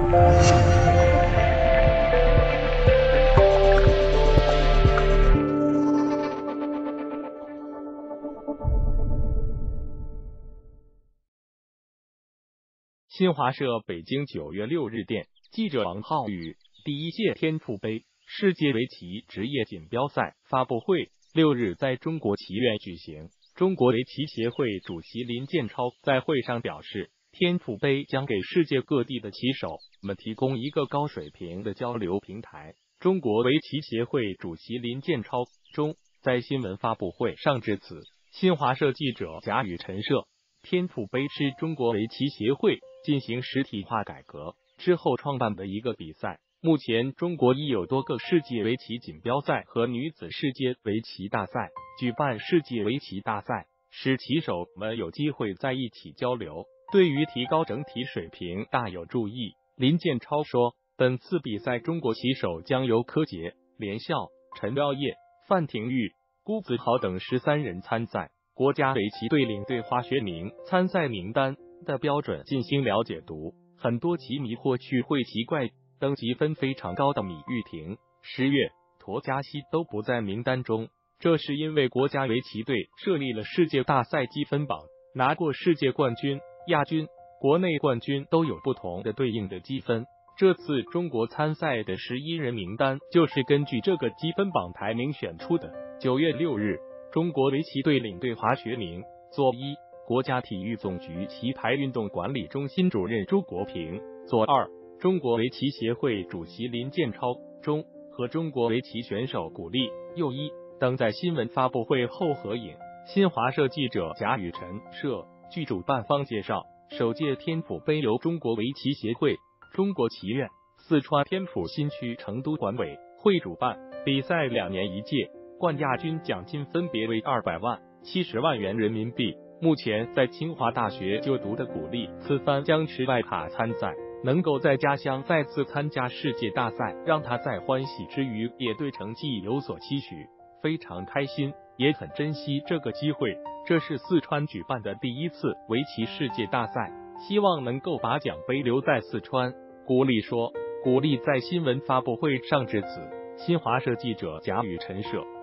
新华社北京9月6日电，记者王浩宇，第一届天府杯世界围棋职业锦标赛发布会6日在中国棋院举行。中国围棋协会主席林建超在会上表示，天府杯将给世界各地的棋手们提供一个高水平的交流平台。中国围棋协会主席林建超中在新闻发布会上致辞。新华社记者贾宇陈设，天府杯是中国围棋协会进行实体化改革之后创办的一个比赛。目前中国已有多个世界围棋锦标赛和女子世界围棋大赛。举办世界围棋大赛，使棋手们有机会在一起交流，对于提高整体水平大有助益。林建超说，本次比赛中国棋手将由柯洁、连笑、陈彪烨、范廷钰、辜子豪等13人参赛。国家围棋队领队华学明参赛名单的标准进行了解读，很多棋迷或许会奇怪，登积分非常高的米玉婷、10月、沱嘉希都不在名单中，这是因为国家围棋队设立了世界大赛积分榜，拿过世界冠军、亚军、国内冠军都有不同的对应的积分。这次中国参赛的11人名单就是根据这个积分榜排名选出的。9月6日，中国围棋队领队华学明，座1；国家体育总局棋牌运动管理中心主任朱国平，座2；中国围棋协会主席林建超，中；和中国围棋选手古力，右1等在新闻发布会后合影。新华社记者贾宇陈设，据主办方介绍，首届天府杯由中国围棋协会、中国棋院、四川天府新区成都管委会主办，比赛2年一届，冠亚军奖金分别为200万、70万元人民币。目前在清华大学就读的古力，此番将持外卡参赛，能够在家乡再次参加世界大赛，让他在欢喜之余也对成绩有所期许，非常开心，也很珍惜这个机会。这是四川举办的第一次围棋世界大赛，希望能够把奖杯留在四川。古力说，古力在新闻发布会上致辞。新华社记者贾宇陈设。